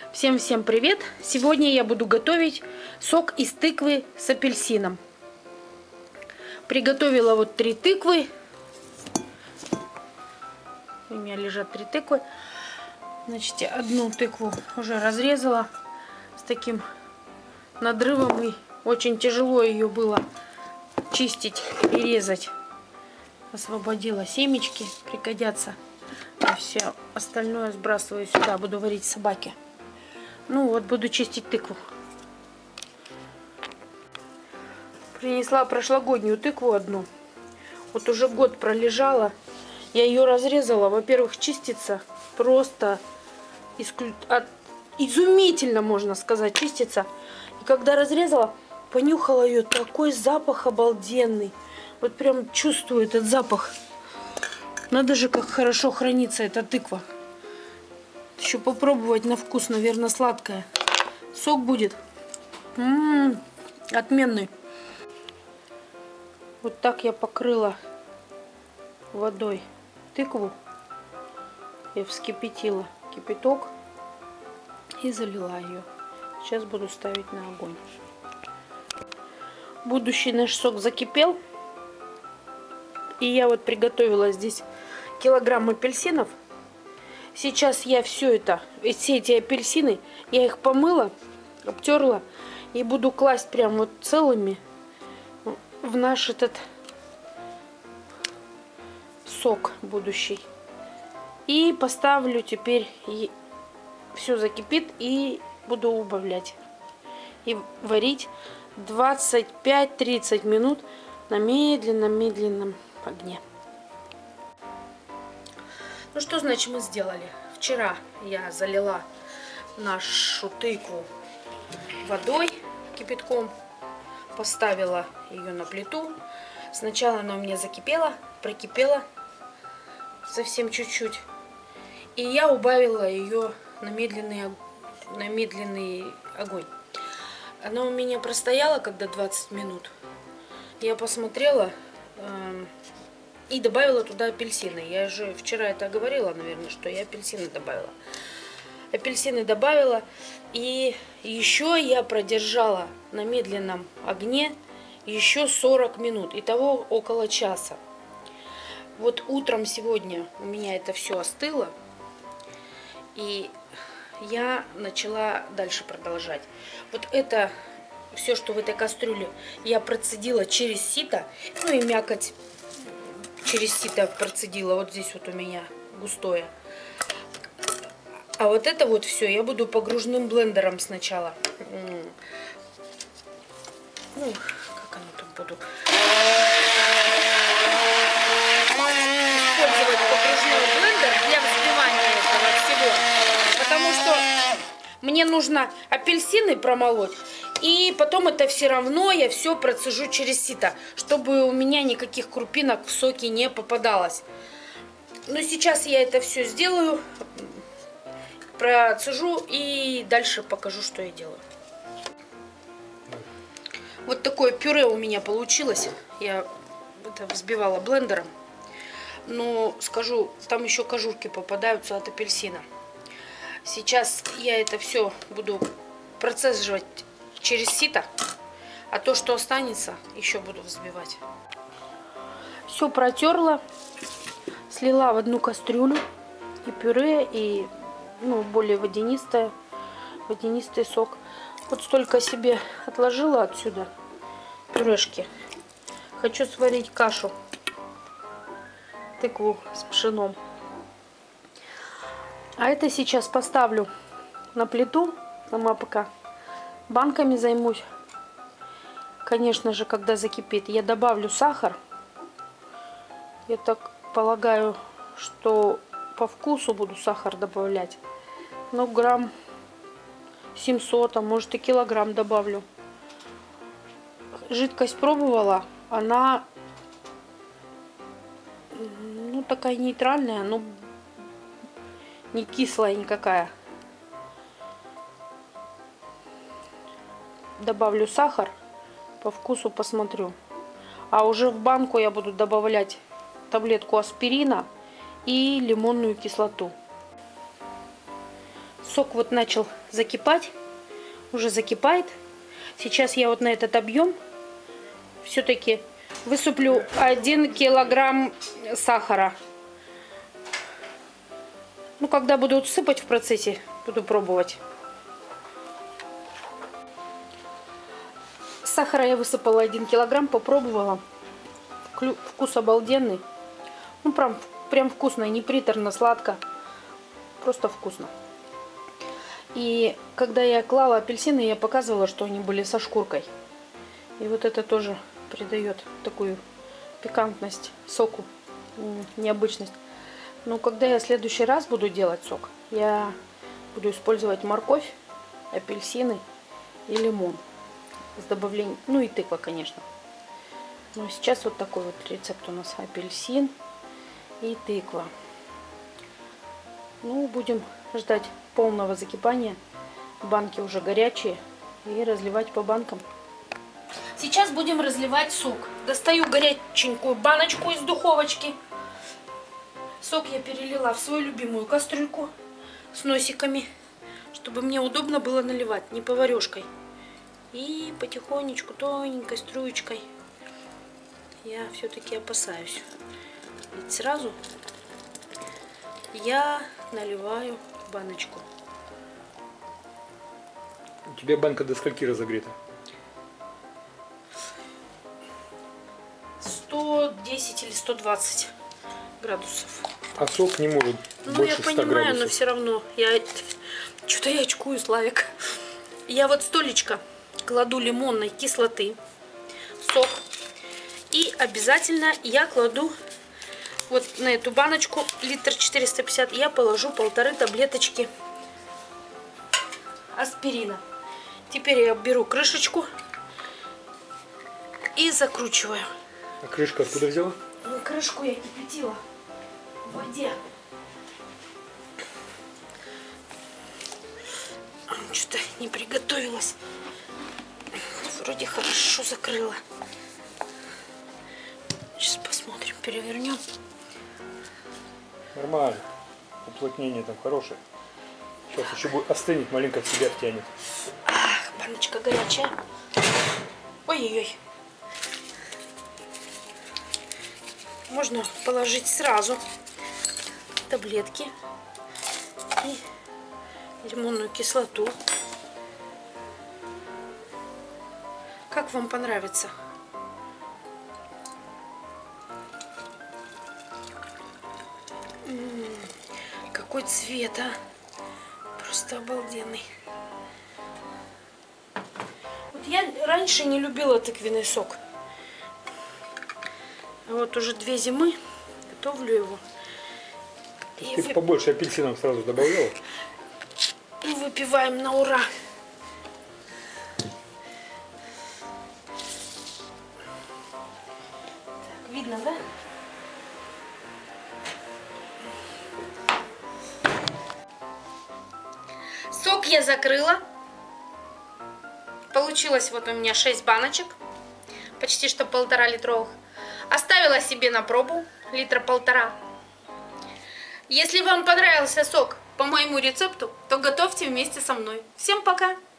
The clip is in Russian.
Всем привет! Сегодня я буду готовить сок из тыквы с апельсином. Приготовила вот 3 тыквы. У меня лежат 3 тыквы. Значит, одну тыкву уже разрезала с таким надрывом. И очень тяжело ее было чистить и резать. Освободила семечки, пригодятся. А все остальное сбрасываю сюда. Буду варить собаке. Ну вот, буду чистить тыкву. Принесла прошлогоднюю тыкву одну. Вот уже год пролежала. Я ее разрезала. Во-первых, чистится просто изумительно, можно сказать, чистится. И когда разрезала, понюхала ее, такой запах обалденный. Вот прям чувствую этот запах. Надо же, как хорошо хранится эта тыква. Еще попробовать на вкус, наверное, сладкая. Сок будет отменный. Вот так я покрыла водой тыкву. Я вскипятила кипяток и залила ее. Сейчас буду ставить на огонь. Будущий наш сок закипел. И я вот приготовила здесь килограмм апельсинов. Сейчас я все эти апельсины, я их помыла, обтерла и буду класть прям вот целыми в наш этот сок будущий. И поставлю теперь, все закипит, и буду убавлять. И варить 25-30 минут на медленном огне. Ну что значит мы сделали? Вчера я залила нашу тыкву водой, кипятком, поставила ее на плиту. Сначала она у меня закипела, прокипела совсем чуть-чуть. И я убавила ее на медленный огонь. Она у меня простояла когда 20 минут. Я посмотрела и добавила туда апельсины. Я же вчера это говорила, наверное, что я апельсины добавила. Апельсины добавила. И еще я продержала на медленном огне еще 40 минут. Итого около часа. Вот утром сегодня у меня это все остыло. И я начала дальше продолжать. Вот это все, что в этой кастрюле, я процедила через сито. Ну и мякоть через сито процедила. Вот здесь вот у меня густое. А вот это вот все я буду погружным блендером сначала. Ну, как оно тут буду. Использовать погружной блендер для взбивания этого всего. Потому что мне нужно апельсины промолоть. И потом это все равно я все процежу через сито, чтобы у меня никаких крупинок в соке не попадалось. Но сейчас я это все сделаю, процежу и дальше покажу, что я делаю. Вот такое пюре у меня получилось. Я это взбивала блендером. Но скажу, там еще кожурки попадаются от апельсина. Сейчас я это все буду процеживать через сито, а то, что останется, еще буду взбивать. Все протерла, слила в одну кастрюлю и пюре, и более водянистый сок. Вот столько себе отложила отсюда пюрешки. Хочу сварить кашу, тыкву с пшеном. А это сейчас поставлю на плиту, сама пока банками займусь. Конечно же, когда закипит, я добавлю сахар. Я так полагаю, что по вкусу буду сахар добавлять. Ну, грамм 700, а может и килограмм добавлю. Жидкость пробовала, она такая нейтральная, но не кислая никакая. Добавлю сахар, по вкусу посмотрю. А уже в банку я буду добавлять таблетку аспирина и лимонную кислоту. Сок вот начал закипать, уже закипает. Сейчас я вот на этот объем все-таки высыплю 1 килограмм сахара. Ну, когда буду сыпать в процессе, буду пробовать. Сахара я высыпала 1 килограмм, попробовала. Вкус обалденный. Ну, прям вкусно, не приторно, сладко. Просто вкусно. И когда я клала апельсины, я показывала, что они были со шкуркой. И вот это тоже придает такую пикантность соку, необычность. Но когда я в следующий раз буду делать сок, я буду использовать морковь, апельсины и лимон. С добавлением, ну и тыква, конечно. Но сейчас вот такой вот рецепт у нас: апельсин и тыква. Ну, будем ждать полного закипания. Банки уже горячие. И разливать по банкам. Сейчас будем разливать сок. Достаю горяченькую баночку из духовочки. Сок я перелила в свою любимую кастрюльку с носиками, чтобы мне удобно было наливать, не поварешкой. И потихонечку, тоненькой струечкой я все-таки опасаюсь. Ведь сразу я наливаю в баночку. У тебя банка до скольки разогрета? 110 или 120 градусов. А сок не может больше 100 градусов. Ну, я понимаю, но все равно. Что-то я очкую, Славик. Я вот столечко кладу лимонной кислоты, сок. И обязательно я кладу вот на эту баночку, литр 450, я положу 1,5 таблеточки аспирина. Теперь я беру крышечку и закручиваю. А крышка откуда взяла? Крышку я кипятила в воде. Что-то не приготовилась. Вроде хорошо закрыла. Сейчас посмотрим, перевернем. Нормально. Уплотнение там хорошее. Сейчас еще будет остынет, маленько в себя втянет. Ах, баночка горячая. Ой-ой-ой. Можно положить сразу таблетки и лимонную кислоту. Как вам понравится? Какой цвет, а? Просто обалденный. Вот я раньше не любила тыквенный сок. А вот уже 2 зимы готовлю его. Ты побольше апельсинов сразу добавляла? И выпиваем на ура. Так, видно, да? Сок я закрыла. Получилось вот у меня 6 баночек. Почти что 1,5 литровых. Оставила себе на пробу 1,5 литра. Если вам понравился сок по моему рецепту, то готовьте вместе со мной. Всем пока!